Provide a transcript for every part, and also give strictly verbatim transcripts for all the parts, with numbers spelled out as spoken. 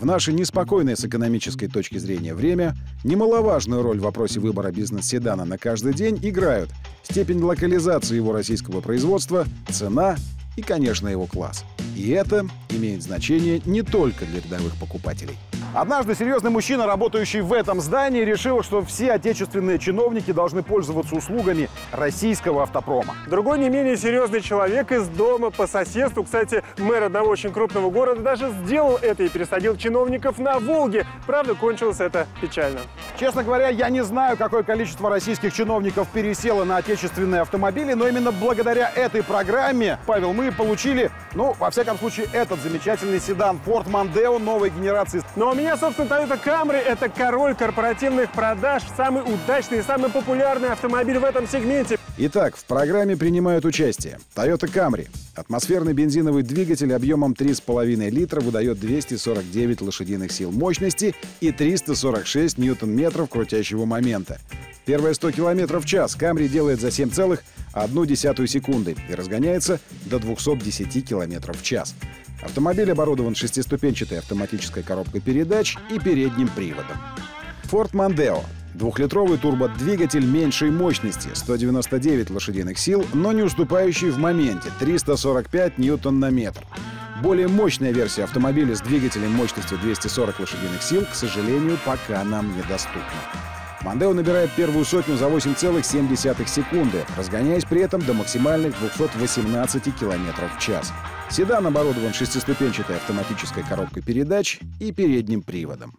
наше неспокойное с экономической точки зрения время немаловажную роль в вопросе выбора бизнес-седана на каждый день играют степень локализации его российского производства, цена и, конечно, его класс. И это имеет значение не только для рядовых покупателей. Однажды серьезный мужчина, работающий в этом здании, решил, что все отечественные чиновники должны пользоваться услугами российского автопрома. Другой не менее серьезный человек из дома по соседству, кстати, мэр одного очень крупного города, даже сделал это и пересадил чиновников на «Волге». Правда, кончилось это печально. Честно говоря, я не знаю, какое количество российских чиновников пересело на отечественные автомобили, но именно благодаря этой программе, Павел, мы получили, ну, во всяком случае, этот замечательный седан Ford Mondeo новой генерации. Но у меня, собственно, Toyota Camry – это король корпоративных продаж, самый удачный и самый популярный автомобиль в этом сегменте. Итак, в программе принимают участие Toyota Camry. Атмосферный бензиновый двигатель объемом три с половиной литра выдает двести сорок девять лошадиных сил мощности и триста сорок шесть ньютон-метров крутящего момента. Первые сто километров в час Camry делает за семь целых одну десятую секунды и разгоняется до двухсот десяти километров в час. Автомобиль оборудован шестиступенчатой автоматической коробкой передач и передним приводом. Ford Mondeo. Двухлитровый турбодвигатель меньшей мощности, сто девяносто девять лошадиных сил, но не уступающий в моменте, триста сорок пять ньютон на метр. Более мощная версия автомобиля с двигателем мощностью двести сорок лошадиных сил, к сожалению, пока нам недоступна. Mondeo набирает первую сотню за восемь целых семь десятых секунды, разгоняясь при этом до максимальных двухсот восемнадцати километров в час. Седан оборудован шестиступенчатой автоматической коробкой передач и передним приводом.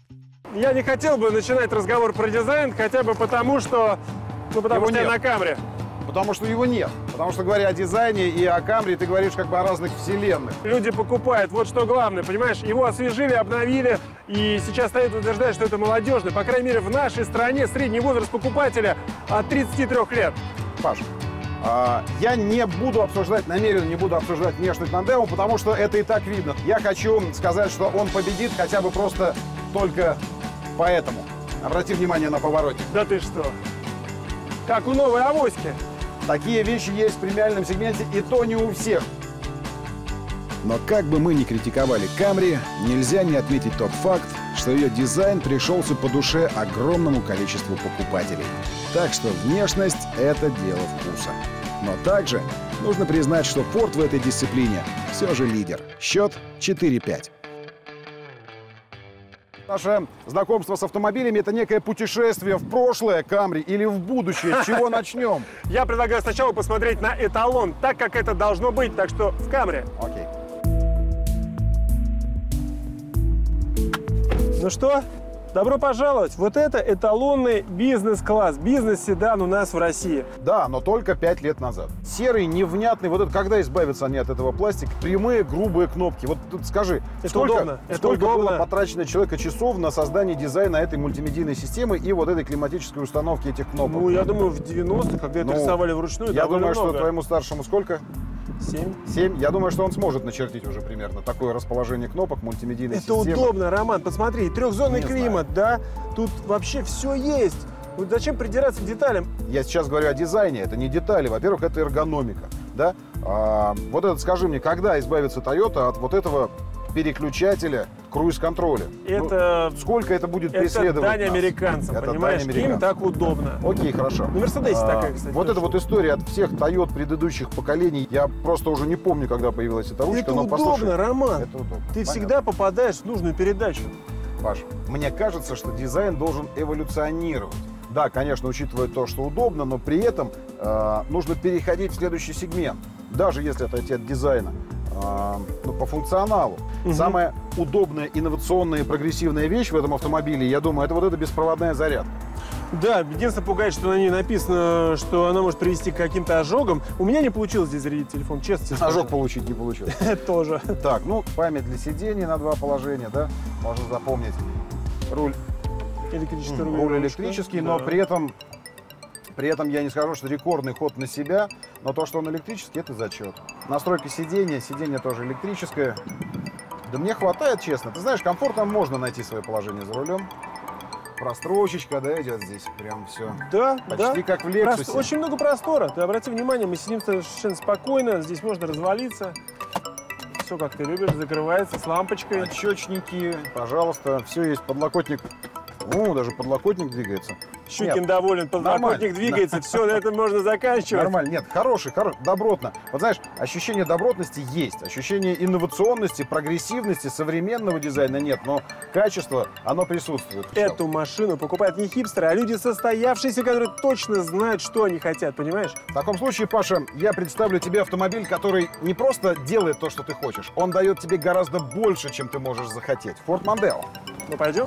Я не хотел бы начинать разговор про дизайн, хотя бы потому, что, ну, потому что я на Camry. Потому что его нет. Потому что, говоря о дизайне и о Camry, ты говоришь как бы о разных вселенных. Люди покупают, вот что главное, понимаешь? Его освежили, обновили, и сейчас стоит утверждать, что это молодежный. По крайней мере, в нашей стране средний возраст покупателя от тридцати трёх лет. Паша, а, я не буду обсуждать, намеренно не буду обсуждать внешность Mondeo, потому что это и так видно. Я хочу сказать, что он победит хотя бы просто только поэтому. Обрати внимание на повороте. Да ты что? Как у новой авоськи. Такие вещи есть в премиальном сегменте, и то не у всех. Но как бы мы ни критиковали Camry, нельзя не отметить тот факт, что ее дизайн пришелся по душе огромному количеству покупателей. Так что внешность — это дело вкуса. Но также нужно признать, что Ford в этой дисциплине все же лидер. Счет четыре пять. Наше знакомство с автомобилями – это некое путешествие в прошлое Camry или в будущее. С чего начнем? Я предлагаю сначала посмотреть на эталон, так как это должно быть, так что в Camry. Окей. Ну что, добро пожаловать. Вот это эталонный бизнес-класс, бизнес-седан у нас в России. Да, но только пять лет назад. Серый, невнятный, вот это когда избавиться они от этого пластика? Прямые, грубые кнопки. Вот тут скажи, это сколько, удобно. Это сколько удобно. было потрачено человека часов на создание дизайна этой мультимедийной системы и вот этой климатической установки этих кнопок? Ну, я думаю, в девяностых, когда ну, это рисовали вручную, я думаю, много. что твоему старшему сколько? Семь. Семь. Я думаю, что он сможет начертить уже примерно такое расположение кнопок мультимедийной это системы. Это удобно, Роман. Посмотри, трехзонный Не климат, знаю. да? Тут вообще все есть. Вот зачем придираться к деталям? Я сейчас говорю о дизайне, это не детали. Во-первых, это эргономика, да? А, вот это, скажи мне, когда избавится Toyota от вот этого переключателя круиз-контроля? Это... Ну, сколько это будет это преследовать дань нас? американцам, Это понимаешь? дань американцам. Им так удобно. Окей, хорошо. На Мерседесе а, такая, кстати. Вот тоже. эта вот история от всех Toyota предыдущих поколений, я просто уже не помню, когда появилась эта ручка, это но удобно, послушай, Роман. Это удобно. Ты Понятно. всегда попадаешь в нужную передачу. Паш, мне кажется, что дизайн должен эволюционировать. Да, конечно, учитывая то, что удобно, но при этом э, нужно переходить в следующий сегмент, даже если отойти от дизайна. Э, ну, по функционалу. Угу. Самая удобная, инновационная и прогрессивная вещь в этом автомобиле, я думаю, это вот эта беспроводная зарядка. Да, единственное пугает, что на ней написано, что она может привести к каким-то ожогам. У меня не получилось здесь зарядить телефон, честно тебе скажу. Ожог получить не получилось. Тоже. Так, ну, память для сидений на два положения, да, можно запомнить. Руль. Электрический руль. Руль электрический, но при этом, при этом я не скажу, что рекордный ход на себя, но то, что он электрический, это зачет. Настройка сидения, сиденье тоже электрическое. Да мне хватает, честно. Ты знаешь, комфортно можно найти свое положение за рулем. Прострочечка, да, идет здесь прям все. Да, почти да. как в Lexus. Просто очень много простора. Ты обрати внимание, мы сидим совершенно спокойно, здесь можно развалиться. все как ты любишь, закрывается с лампочкой. Отсечники, пожалуйста, все есть. Подлокотник. О, даже подлокотник двигается. Щукин Нет, доволен, подлокотник двигается, все, на этом можно заканчивать. Нормально, нет, хороший, хороший, добротно. Вот знаешь, ощущение добротности есть, ощущение инновационности, прогрессивности, современного дизайна нет, но качество, оно присутствует. Эту машину покупают не хипстеры, а люди состоявшиеся, которые точно знают, что они хотят, понимаешь? В таком случае, Паша, я представлю тебе автомобиль, который не просто делает то, что ты хочешь, он дает тебе гораздо больше, чем ты можешь захотеть. Ford Mondeo. Ну, пойдем?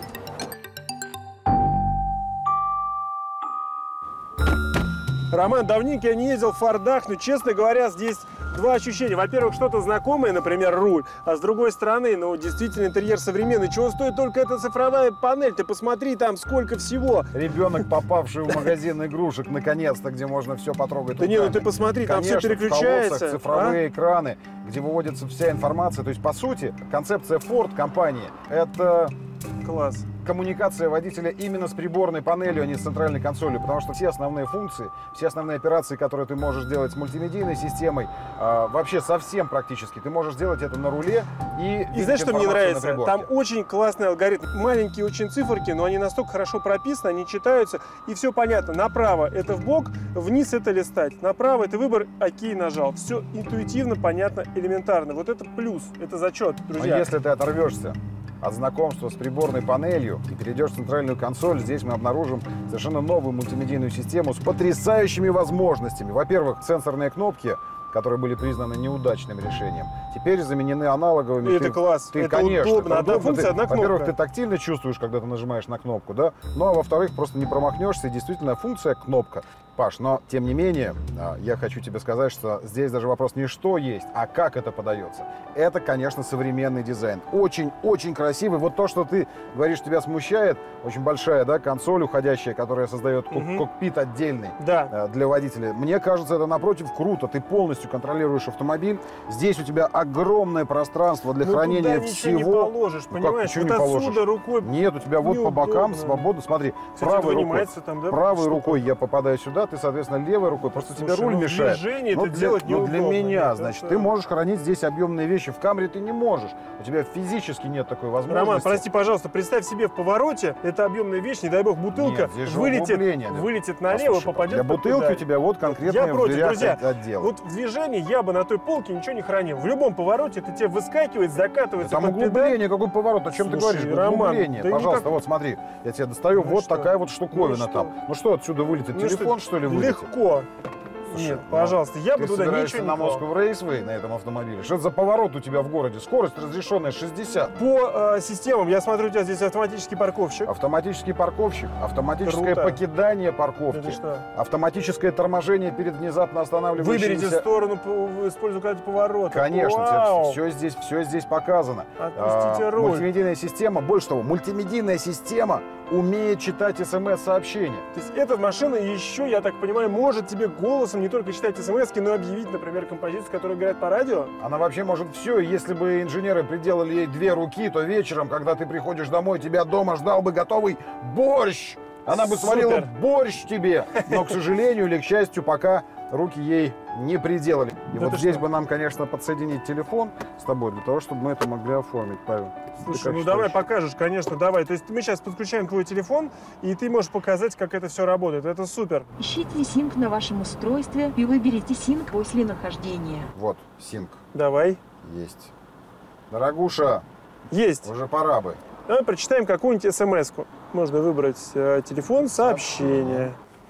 Роман, давненько я не ездил в Фордах, но, честно говоря, здесь два ощущения. Во-первых, что-то знакомое, например, руль, а с другой стороны, ну, действительно, интерьер современный. Чего стоит только эта цифровая панель? Ты посмотри, там сколько всего. Ребенок, попавший в магазин игрушек, наконец-то, где можно все потрогать. Да не, ну ты посмотри, там все переключается. Цифровые экраны, где выводится вся информация. То есть, по сути, концепция Ford компании – это... Класс. Коммуникация водителя именно с приборной панелью, а не с центральной консолью, потому что все основные функции, все основные операции, которые ты можешь делать с мультимедийной системой, э, вообще совсем практически, ты можешь сделать это на руле и... И знаешь, что мне нравится? Там очень классный алгоритм. Маленькие очень циферки, но они настолько хорошо прописаны, они читаются, и все понятно. Направо это вбок, вниз это листать. Направо это выбор, окей, нажал. Все интуитивно, понятно, элементарно. Вот это плюс, это зачет, друзья. Но если ты оторвешься от знакомства с приборной панелью и перейдешь в центральную консоль, здесь мы обнаружим совершенно новую мультимедийную систему с потрясающими возможностями. Во-первых, сенсорные кнопки, которые были признаны неудачным решением, теперь заменены аналоговыми. Это ты, класс, ты, это конечно, удобно. Одна удобно. функция, Ты, одна кнопка. Во-первых, ты тактильно чувствуешь, когда ты нажимаешь на кнопку, да? Ну, а во-вторых, просто не промахнешься, и действительно функция кнопка. Паш, но тем не менее, я хочу тебе сказать, что здесь даже вопрос не что есть, а как это подается. Это, конечно, современный дизайн. Очень-очень красивый. Вот то, что ты говоришь, тебя смущает, очень большая, да, консоль уходящая, которая создает Угу. кокпит отдельный, Да. для водителя. Мне кажется, это, напротив, круто. Ты полностью контролируешь автомобиль. Здесь у тебя огромное пространство для Ну, хранения туда всего. ничего не положишь, Ну, как понимаешь? ничего Вот не отсюда положишь? рукой Нет, у тебя вот по бокам неудобно. свободно. Смотри, Кстати, правой рукой, вынимается там, да? правой штука? рукой я попадаю сюда, ты, соответственно, левой рукой. Просто Слушай, тебе руль ну, в мешает. движении Но это для, делать но для неудобно. меня, Нет, значит, это- ты можешь хранить здесь объемные вещи. В Камри ты не можешь. У тебя физически нет такой возможности. Роман, прости, пожалуйста, представь себе в повороте, это объемная вещь, не дай бог бутылка Нет, здесь же вылетит, углубление, да. вылетит налево, Послушай, попадет для под бутылки педаль. у тебя вот конкретно Я в против, дверях друзья. отдел. Вот в движении я бы на той полке ничего не хранил. В любом повороте это тебе выскакивает, закатывается Там под педаль. углубление, какой поворот, о чем ты Слушай, говоришь? Роман, Углубление, да пожалуйста, никак- вот смотри, я тебе достаю, Ну вот что? такая вот штуковина Ну там. что? Ну что отсюда вылетит? Ну Телефон, что ли, вылетит? Легко. Слушай, Нет, ну, пожалуйста, я бы Ты туда собираешься ничего на не клал. Москву Рейсвей на этом автомобиле? Что это за поворот у тебя в городе? Скорость разрешенная шестьдесят. По э, системам, я смотрю, у тебя здесь автоматический парковщик. Автоматический парковщик, автоматическое Круто. покидание Это парковки, что? автоматическое торможение перед внезапно останавливающимся... Выберите сторону, по- используя когда поворота. Конечно, Вау! все здесь, все здесь показано. Отпустите А, руль. Мультимедийная система, больше того, мультимедийная система умеет читать смс-сообщения. То есть эта машина еще, я так понимаю, может тебе голосом не только читать смс-ки, но и объявить, например, композицию, которая играет по радио. Она вообще может все. Если бы инженеры приделали ей две руки, то вечером, когда ты приходишь домой, тебя дома ждал бы готовый борщ. Она бы сварила Супер. борщ тебе. Но, к сожалению или к счастью, пока руки ей не приделали. И Да вот ты здесь что? бы нам, конечно, подсоединить телефон с тобой, для того, чтобы мы это могли оформить, Павел. Ты Слушай, как ну считаешь? давай покажешь, конечно, давай. То есть мы сейчас подключаем твой телефон, и ты можешь показать, как это все работает. Это супер. Ищите синк на вашем устройстве и выберите синк после нахождения. Вот, синк Давай. есть. Дорогуша, Есть. уже пора бы. Давай прочитаем какую-нибудь смс-ку. Можно выбрать э, телефон, сообщение.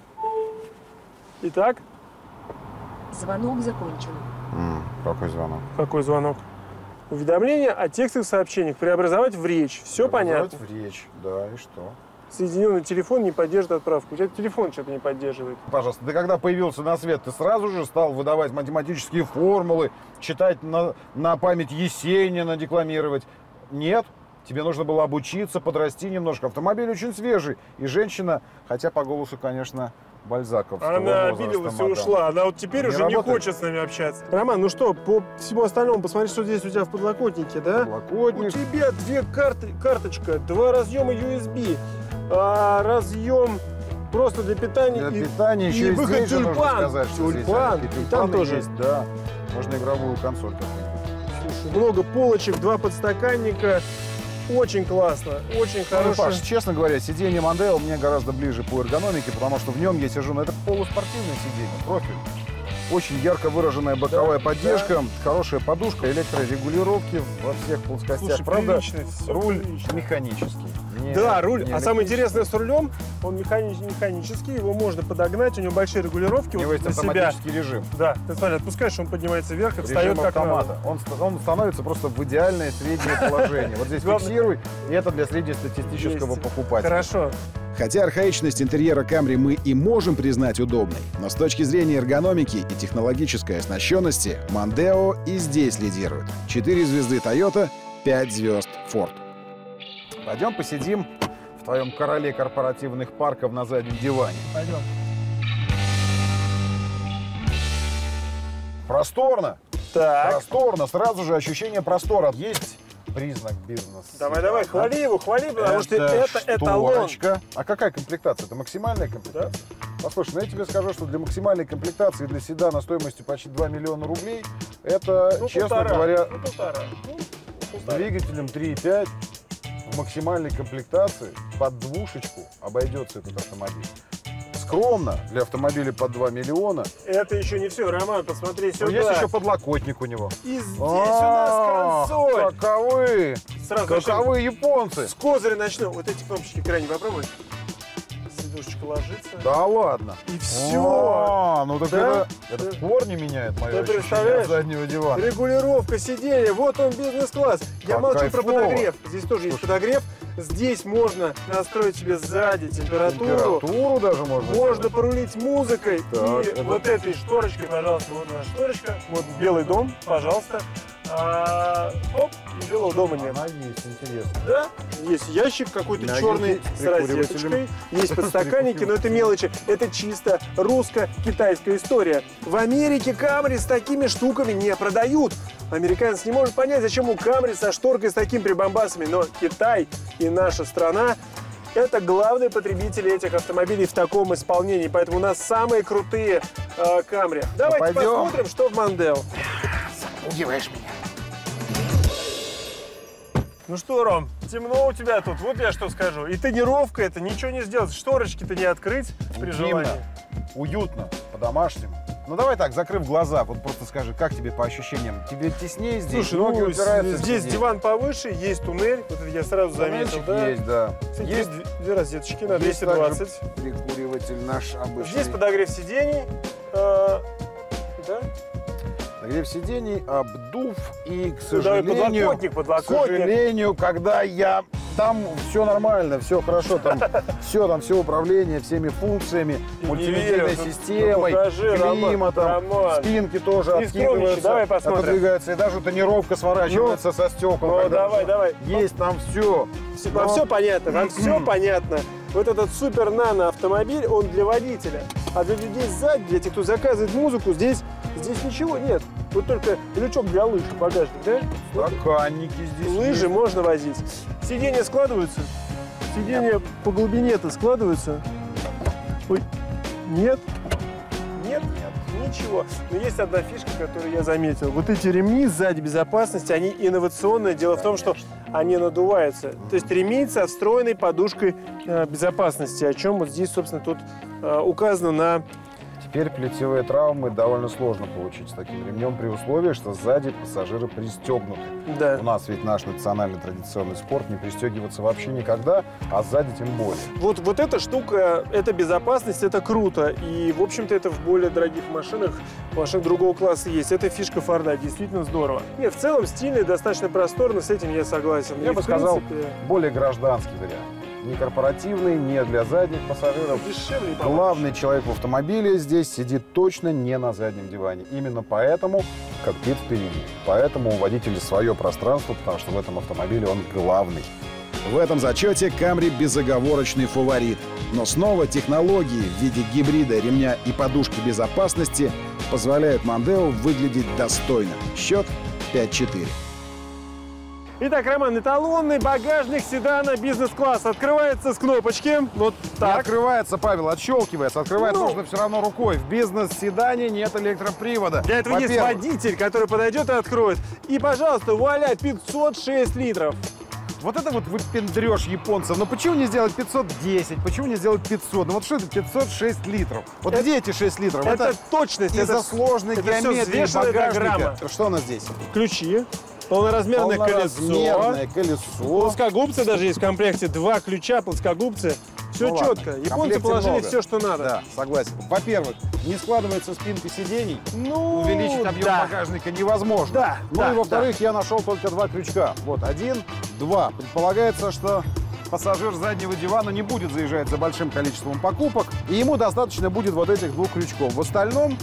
Итак, Звонок закончен. М, какой звонок? какой звонок? Уведомление о текстовых сообщениях преобразовать в речь. Все понятно. В речь, да, и что? Соединенный телефон не поддерживает отправку. У тебя телефон что-то не поддерживает. Пожалуйста, ты когда появился на свет, ты сразу же стал выдавать математические формулы, читать на, на память Есенина, декламировать? Нет. Тебе нужно было обучиться, подрасти немножко. Автомобиль очень свежий. И женщина, хотя по голосу, конечно, бальзаковского Она возраста, обиделась и мадам. ушла. Она вот теперь Не уже не работает? хочет с нами общаться. Роман, ну что, по всему остальному, посмотри, что здесь у тебя в подлокотнике, да? У Подлокотник. тебя две карты, карточка, два разъема ю эс би, а, разъем просто для питания. Для и, питания и еще и выход здесь же нужно тюльпан. сказать, что здесь Тюльпан. всякие И там тюльпаны тоже. есть, да. Можно игровую консоль какую-нибудь. Слушай, Много полочек, два подстаканника. Очень классно, очень Ну, хорошо. Паш, честно говоря, сиденье Mondeo мне гораздо ближе по эргономике, потому что в нем я сижу, ну это полуспортивное сиденье, профиль. Очень ярко выраженная боковая Да, поддержка, хорошая подушка, электрорегулировки во всех плоскостях. Слушай, Правда, прилично, всё руль прилично. механический. Не- Да, руль. не А самое электрический. интересное с рулем, он механи- механический, его можно подогнать, у него большие регулировки У него вот есть на себя. автоматический режим. Да, ты смотри, отпускаешь, он поднимается вверх и встает Режим как автомата. надо. Он, ст- он становится просто в идеальное среднее положение. Вот здесь Главное- фиксируй, и это для среднестатистического Есть. покупателя. Хорошо. Хотя архаичность интерьера Camry мы и можем признать удобной, но с точки зрения эргономики и технологической оснащенности Mondeo и здесь лидирует. четыре звезды Toyota, пять звезд Ford. Пойдем посидим в твоем короле корпоративных парков на заднем диване. Пойдем. Просторно! Так, Просторно, сразу же ощущение простора. Есть признак бизнеса. давай, давай, хвали его, хвали, потому что это эталон. шторочка. А какая комплектация? Это максимальная комплектация? Послушай, ну я тебе скажу, что для максимальной комплектации для седана стоимостью почти два миллиона рублей, это, Ну, честно полтора, говоря, ну, полтора. Ну, с полтора. двигателем три и пять в максимальной комплектации под двушечку обойдется этот автомобиль. Скромно для автомобиля под два миллиона. Это еще не все, Роман, посмотри сюда. Но есть еще подлокотник у него. И здесь А, у нас консоль. Каковы! Сразу начнем. Каковы японцы! С козыря начну. Вот эти кнопочки крайне попробуй. Сидушечка ложится. Да ладно. И все. А, ну так Да? это, это Да. в корне меняет мое Ты ощущение представляешь? от заднего дивана. Регулировка сиденья. Вот он, бизнес-класс. Я Как молчу кайфово. про подогрев. Здесь тоже есть Слушай. подогрев. Здесь можно настроить себе сзади температуру. Температуру даже можно. Можно сделать. порулить музыкой. Так, и это- вот этой шторочкой, пожалуйста, вот наша шторочка. Вот Белый дом, пожалуйста. А, оп, и Белого дома нет. Она есть, интересно. Да, есть ящик какой-то Да, черный есть с прикуривателем. розеточкой, есть подстаканники, но это мелочи. Это чисто русско-китайская история. В Америке Camry с такими штуками не продают. Американец не может понять, зачем у Camry со шторкой с такими прибамбасами. Но Китай и наша страна — это главные потребители этих автомобилей в таком исполнении. Поэтому у нас самые крутые э, Camry. Давайте пойдем. посмотрим, что в Mondeo. Удиваешь меня. Ну что, Ром, темно у тебя тут, вот я что скажу. И тонировка это, ничего не сделать, шторочки-то не открыть при желании. Уютно, по-домашнему. Ну давай так, закрыв глаза, вот просто скажи, как тебе по ощущениям? Тебе теснее здесь, Слушай, ноги ну, упираются в здесь сиденье? диван повыше, есть туннель, вот это я сразу заметил, Туннельчик да. есть, да. Кстати, Есть, есть две, две розеточки на есть двести двадцать. также прикуриватель наш обычный. Здесь подогрев сидений, э, да. Подогрев сидений, обдув и, к Ну, давай сожалению, подлокотник, к подлокотник. сожалению, когда я... Там все нормально, все хорошо, там все, там все управление всеми функциями, Не мультимедийной верю, ну, системой, ну, покажи, Роман, климатом, Роман. спинки тоже Не скромничай, откидываются, давай посмотрим. отодвигаются, и даже тонировка сворачивается со стекол. Ну, когда давай, всё. давай. Есть там все. Все, вам все понятно, вам все понятно. Вот этот супер нано автомобиль, он для водителя. А для людей сзади, для тех, кто заказывает музыку, здесь, здесь ничего нет. Вот только лючок для лыж, багажник, да? Стаканники здесь Лыжи есть. можно возить. Сиденья складываются? Сиденья по глубине-то складываются? Ой, нет? Нет? Нет. Ничего. Но есть одна фишка, которую я заметил. Вот эти ремни сзади безопасности, они инновационные. Дело в том, что они надуваются. То есть ремень со встроенной подушкой э, безопасности, о чем вот здесь, собственно, тут э, указано на... Теперь плечевые травмы довольно сложно получить с таким ремнем при условии, что сзади пассажиры пристегнуты. Да. У нас ведь наш национальный традиционный спорт не пристегиваться вообще никогда, а сзади тем более. Вот, вот эта штука, это безопасность, это круто. И, в общем-то, это в более дорогих машинах, машинах другого класса есть. Это фишка Форда, действительно здорово. Нет, в целом стильно, достаточно просторно, с этим я согласен. Я И, бы в сказал, принципе, более гражданский вариант. Не корпоративный, не для задних пассажиров. дешевле и побольше. Главный человек в автомобиле здесь сидит точно не на заднем диване. Именно поэтому кокпит впереди. Поэтому у водителя свое пространство, потому что в этом автомобиле он главный. В этом зачете Camry безоговорочный фаворит. Но снова технологии в виде гибрида, ремня и подушки безопасности позволяют Mondeo выглядеть достойно. Счет пять четыре. Итак, Роман, эталонный багажник седана бизнес-класс открывается с кнопочки. Вот так. Не открывается, Павел, отщелкивается. Открывать Ну. нужно все равно рукой. В бизнес-седане нет электропривода. Для этого есть водитель, который подойдет и откроет. И, пожалуйста, вуаля, пятьсот шесть литров. Вот это вот выпендрешь японцев. Но почему не сделать пятьсот десять? Почему не сделать пятьсот? Ну вот что это пятьсот шесть литров? Вот Это- где эти шесть литров? Это, точность. из-за это, сложной это всё геометрии взвешенная багажника. грамма. Что у нас здесь? Ключи, полноразмерное колесо. Полноразмерное колесо. Плоскогубцы даже есть в комплекте. Два ключа, плоскогубцы. Все Ну ладно, четко. в Японцы комплекте положили много. все, что надо. Да, согласен. Во-первых, не складывается спинка сидений. Ну, Увеличить объем да. багажника невозможно. Да, Ну да, и во-вторых, я нашел только два крючка. Вот один, два. Предполагается, что пассажир заднего дивана не будет заезжать за большим количеством покупок, и ему достаточно будет вот этих двух крючков. В остальном,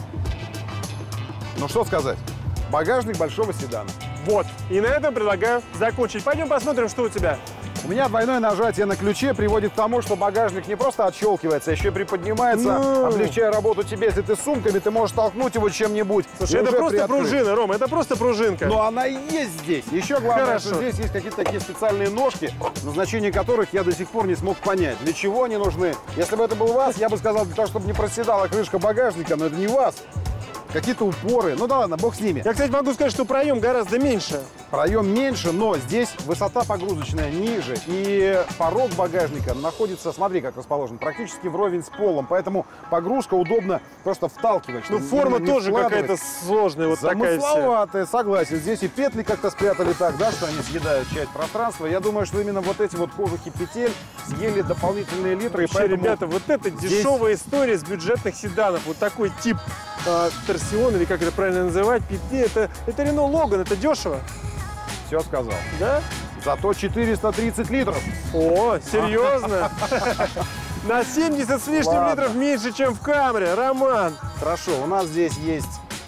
ну что сказать, багажник большого седана. Вот. И на этом предлагаю закончить. Пойдем посмотрим, что у тебя. У меня двойное нажатие на ключе приводит к тому, что багажник не просто отщелкивается, а еще и приподнимается, Ну. облегчая работу тебе. Если ты с сумками, ты можешь толкнуть его чем-нибудь. Слушай, и это уже просто приоткрыть. пружина, Рома, это просто пружинка. Но она и есть здесь. Еще главное, Хорошо. что здесь есть какие-то такие специальные ножки, назначение которых я до сих пор не смог понять. Для чего они нужны? Если бы это был ВАЗ, я бы сказал, для того, чтобы не проседала крышка багажника, но это не ВАЗ. Какие-то упоры. Ну да ладно, бог с ними. Я, кстати, могу сказать, что проем гораздо меньше. Проем меньше, но здесь высота погрузочная ниже. И порог багажника находится, смотри, как расположен, практически вровень с полом. Поэтому погрузка удобно просто вталкивать. Ну, чтобы форма именно не тоже вкладывать. какая-то сложная, вот такая вся. Замысловатая, согласен. Здесь и петли как-то спрятали так, да, что они съедают часть пространства. Я думаю, что именно вот эти вот кожухи петель съели дополнительные литры. И Вообще, поэтому ребята, вот это здесь- дешевая история с бюджетных седанов. Вот такой тип э, торсион, или как это правильно называть, петли. Это, это Рено Логан, это дешево, все сказал. да? Зато четыреста тридцать литров. О, серьезно? На семьдесят с лишним Ладно. литров меньше, чем в Камри. Роман, Хорошо, у нас здесь есть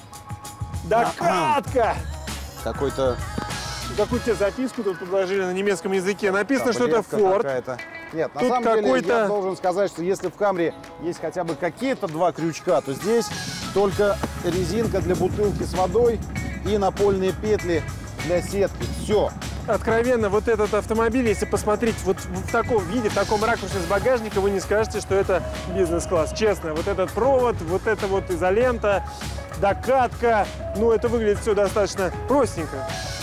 докатка! какой-то Какую тебе записку тут предложили на немецком языке? Написано, что это таблетка Ford. какая-то. Нет, на Тут самом деле какой-то- я должен сказать, что если в Камри есть хотя бы какие-то два крючка, то здесь только резинка для бутылки с водой и напольные петли для сетки. Все. Откровенно, вот этот автомобиль, если посмотреть вот в таком виде, в таком ракурсе с багажника, вы не скажете, что это бизнес-класс. Честно, вот этот провод, вот эта вот изолента, докатка, ну это выглядит все достаточно простенько.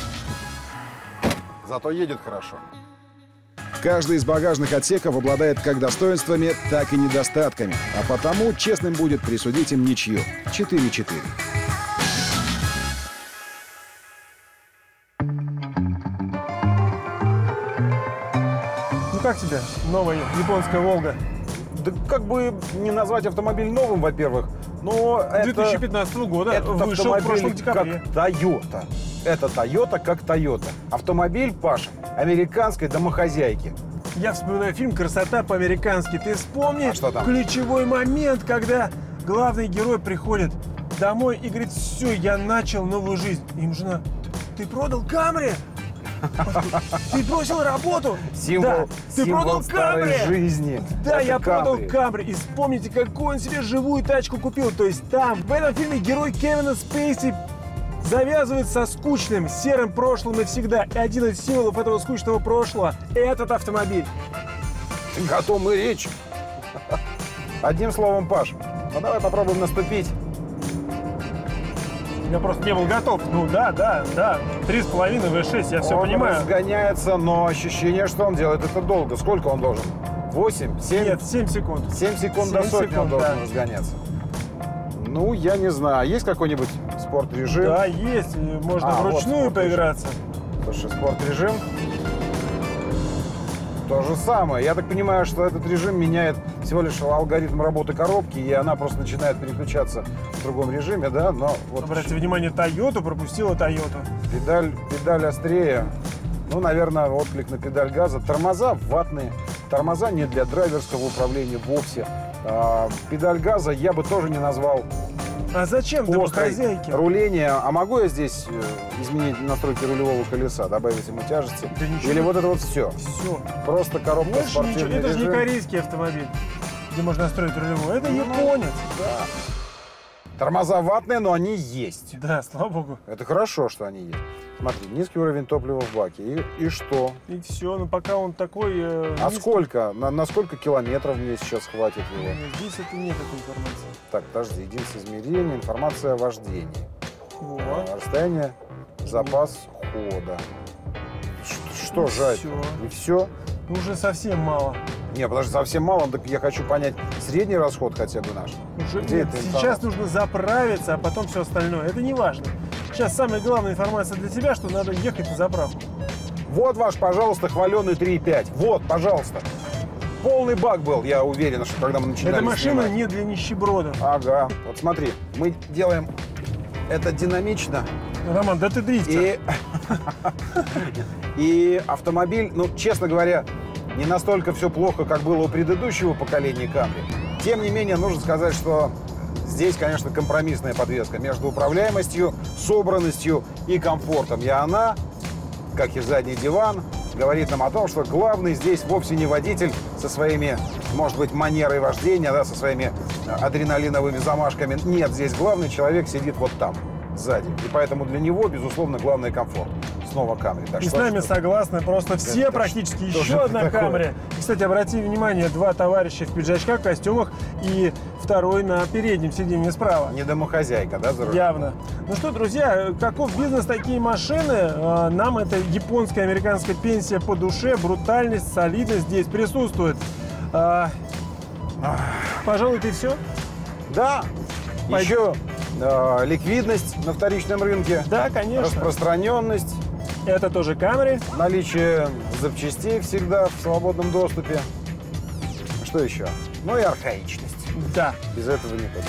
Зато едет хорошо. Каждый из багажных отсеков обладает как достоинствами, так и недостатками. А потому честным будет присудить им ничью. четыре-четыре. Ну как тебе новая японская Волга? Да как бы не назвать автомобиль новым, во-первых, но две тысячи это... пятнадцатого года Этот вышел в прошлом автомобиль декабре. как Toyota. Это Toyota как Toyota. Автомобиль, Паша, американской домохозяйки. Я вспоминаю фильм «Красота по-американски». Ты вспомни А что там? ключевой момент, когда главный герой приходит домой и говорит: все, я начал новую жизнь. Им жена: ты продал Камри? Ты бросил работу? Символ, Да. Ты символ продал старой Камри? жизни. Да, Это я продал Camry. Камри. И вспомните, какую он себе живую тачку купил. То есть там, в этом фильме, герой Кевина Спейси завязывает со скучным, серым прошлым навсегда. И один из символов этого скучного прошлого – этот автомобиль. Готов мы речь. Одним словом, Паш, ну давай попробуем наступить. Я просто не был готов. Ну да, да, да. Три с половиной вэ шесть, я все Он понимаю. разгоняется, но ощущение, что он делает это долго. Сколько он должен? восемь? семь? Нет, семь секунд. семь секунд семь до сотни он секунд, должен да. разгоняться. Ну, я не знаю. Есть какой-нибудь спорт-режим? Да, есть. и Можно А, вот вручную спорт-режим. поиграться. Слушай, спорт-режим. То же самое. Я так понимаю, что этот режим меняет всего лишь алгоритм работы коробки, и она просто начинает переключаться в другом режиме, да? Но вот Обратите внимание, Toyota пропустила Toyota. педаль, педаль острее. Ну, наверное, отклик на педаль газа. Тормоза ватные. Тормоза не для драйверского управления вовсе. А, педаль газа я бы тоже не назвал А зачем острой. домохозяйке? Руление. А могу я здесь э, изменить настройки рулевого колеса, добавить ему тяжести? Да ничего. Или вот это вот все? Все. Просто коробка Больше ничего. спортивный Это же не режим. корейский автомобиль, где можно настроить рулевую. Это Ну, японец. Да. Тормоза ватные, но они есть. Да, слава богу. Это хорошо, что они есть. Смотри, низкий уровень топлива в баке. И, и что? И все, ну пока он такой... Э, а низкий... сколько? На, на сколько километров мне сейчас хватит его? Здесь это нет этой информации. Так, подожди, единица измерения, информация о вождении. Вот. А, расстояние, запас хода. Ш- что и жать? Все. И все? Ну, уже совсем мало. Не, подожди, совсем мало, так я хочу понять средний расход хотя бы наш. Уже Где нет, эта сейчас информация? нужно заправиться, а потом все остальное. Это не важно. Сейчас самая главная информация для тебя, что надо ехать на заправку. Вот ваш, пожалуйста, хваленый три и пять. Вот, пожалуйста. Полный бак был, я уверен, что когда мы начинали Эта машина снимать. не для нищебродов. Ага, вот смотри, мы делаем это динамично. Роман, да ты дрифтер. И... и автомобиль, ну, честно говоря, не настолько все плохо, как было у предыдущего поколения Camry. Тем не менее, нужно сказать, что здесь, конечно, компромиссная подвеска между управляемостью, собранностью и комфортом. И она, как и задний диван, говорит нам о том, что главный здесь вовсе не водитель со своими, может быть, манерой вождения, да, со своими адреналиновыми замашками. Нет, здесь главный человек сидит вот там, сзади. И поэтому для него, безусловно, главный комфорт. Снова Camry. Так И что, с нами что... согласны просто все это практически. что Еще же одна такое? Camry. И, кстати, обрати внимание, два товарища в пиджачках, костюмах и второй на переднем сиденье справа. Не домохозяйка, да, за рулем? Явно. Ну что, друзья, каков бизнес, такие машины. Нам эта японская, американская пенсия по душе, брутальность, солидность здесь присутствует. Пожалуй, это все. Да. Пойдем. Еще э, ликвидность на вторичном рынке. Да, конечно. Распространенность. Это тоже Camry. Наличие запчастей всегда в свободном доступе. Что еще? Ну и архаичность. Да. Без этого никуда.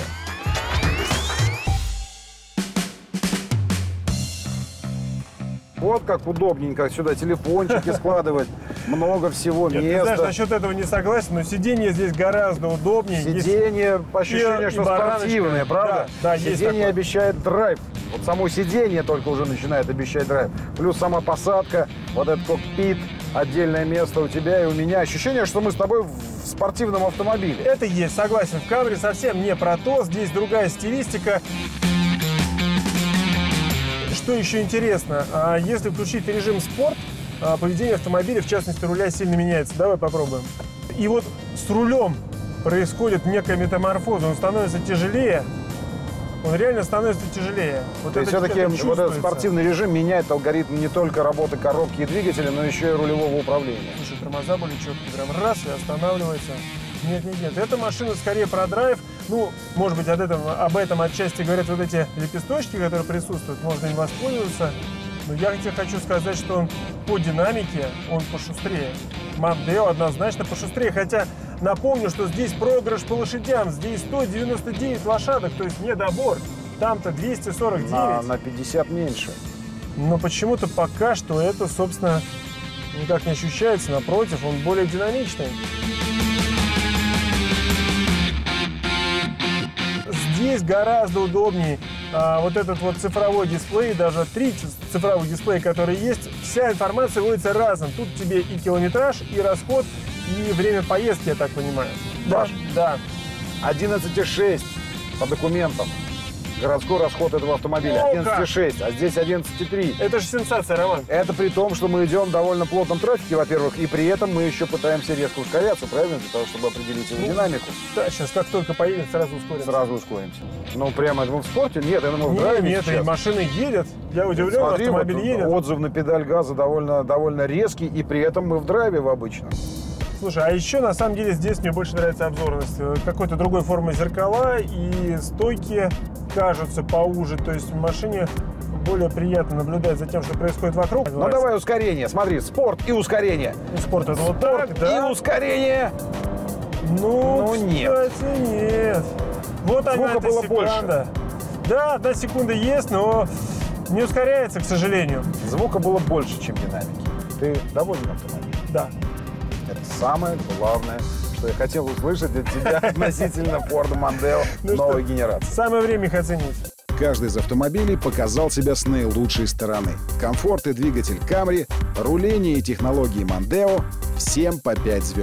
Вот как удобненько сюда телефончики складывать. Много всего Нет, ты знаешь, места. насчет этого не согласен, но сиденье здесь гораздо удобнее. Сиденье, по ощущению, и что бараночка. спортивное, правда? Да, да, есть Сиденье такое. обещает драйв. Вот само сиденье только уже начинает обещать драйв. Плюс сама посадка, вот этот кокпит, отдельное место у тебя и у меня. Ощущение, что мы с тобой в спортивном автомобиле. Это есть, согласен. В Camry совсем не про то, здесь другая стилистика. Что еще интересно, а если включить режим спорт, а, поведение автомобиля, в частности руля, сильно меняется. Давай попробуем. И вот с рулем происходит некая метаморфоза, он становится тяжелее. Он реально становится тяжелее. Вот То есть это- все-таки это вот этот чувствуется. спортивный режим меняет алгоритм не только работы коробки и двигателя, но еще и рулевого управления. Слушай, тормоза более четкие, прям раз и останавливается. Нет, нет, нет. Эта машина скорее про драйв. Ну, может быть, от этого, об этом отчасти говорят вот эти лепесточки, которые присутствуют. Можно им воспользоваться. Но я тебе хочу сказать, что он по динамике, он пошустрее. Мандео однозначно пошустрее. Хотя напомню, что здесь проигрыш по лошадям. Здесь сто девяносто девять лошадок, то есть недобор. Там-то двести сорок девять. На, на пятьдесят меньше. Но почему-то пока что это, собственно, никак не ощущается. Напротив, он более динамичный. Здесь гораздо удобнее а, вот этот вот цифровой дисплей, даже три цифровых дисплея, которые есть, вся информация вводится разом. Тут тебе и километраж, и расход, и время поездки, я так понимаю. Да. Да. одиннадцать и шесть по документам. Городской расход этого автомобиля. О, одиннадцать и шесть, а здесь одиннадцать и три. Это же сенсация, Роман. Это при том, что мы идем в довольно плотном трафике, во-первых, и при этом мы еще пытаемся резко ускоряться, правильно? Для того, чтобы определить его динамику. Да, сейчас как только поедем, сразу ускоримся. Сразу ускоримся. Ну, прямо это мы в спорте? Нет, это мы в Нет, драйве нет, и сейчас. машина едет. Я удивлен, Смотри, автомобиль вот едет. отзыв на педаль газа довольно, довольно резкий, и при этом мы в драйве в обычном. Слушай, а еще на самом деле здесь мне больше нравится обзорность. Какой-то другой формы зеркала и стойки кажутся поуже. То есть в машине более приятно наблюдать за тем, что происходит вокруг. Ну давай ускорение. Смотри, спорт и ускорение. Спорт это вот так, И да? ускорение. Ну, Ну, нет. кстати, нет. Вот она, Звука эта было секунда. Да, одна секунда есть, но не ускоряется, к сожалению. Звука было больше, чем динамики. Ты доволен автомобилем? Да. Это самое главное, что я хотел услышать от тебя относительно Ford Mondeo Ну новой что, генерации. Самое время их оценить. Каждый из автомобилей показал себя с наилучшей стороны. Комфорт и двигатель Camry, руление и технологии Mondeo – всем по пять звезд.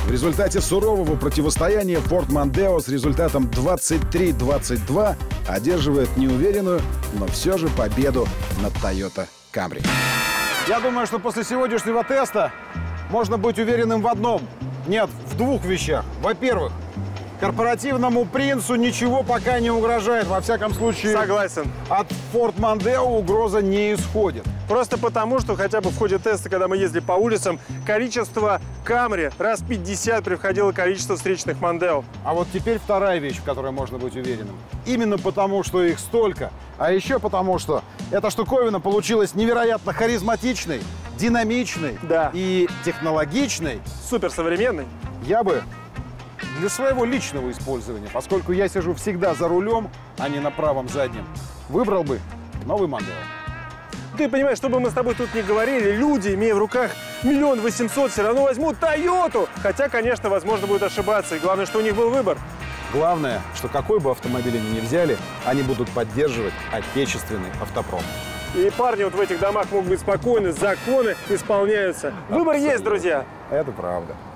В результате сурового противостояния Ford Mondeo с результатом двадцать три двадцать два одерживает неуверенную, но все же победу над Toyota Camry. Я думаю, что после сегодняшнего теста можно быть уверенным в одном. Нет, в двух вещах. Во-первых, корпоративному принцу ничего пока не угрожает. Во всяком случае, Согласен. от Ford Mondeo угроза не исходит. Просто потому, что хотя бы в ходе теста, когда мы ездили по улицам, количество Camry раз пятьдесят превходило количество встречных Mondeo. А вот теперь вторая вещь, в которой можно быть уверенным. Именно потому, что их столько, а еще потому, что эта штуковина получилась невероятно харизматичной, динамичной Да. и технологичной. Суперсовременный. Я бы для своего личного использования, поскольку я сижу всегда за рулем, а не на правом заднем, выбрал бы новый Mondeo. Ты понимаешь, что бы мы с тобой тут ни говорили, люди, имея в руках миллион восемьсот, все равно возьмут Тойоту. Хотя, конечно, возможно, будут ошибаться. И главное, что у них был выбор. Главное, что какой бы автомобиль они ни взяли, они будут поддерживать отечественный автопром. И парни вот в этих домах могут быть спокойны, законы исполняются. Выбор есть, друзья. Это правда.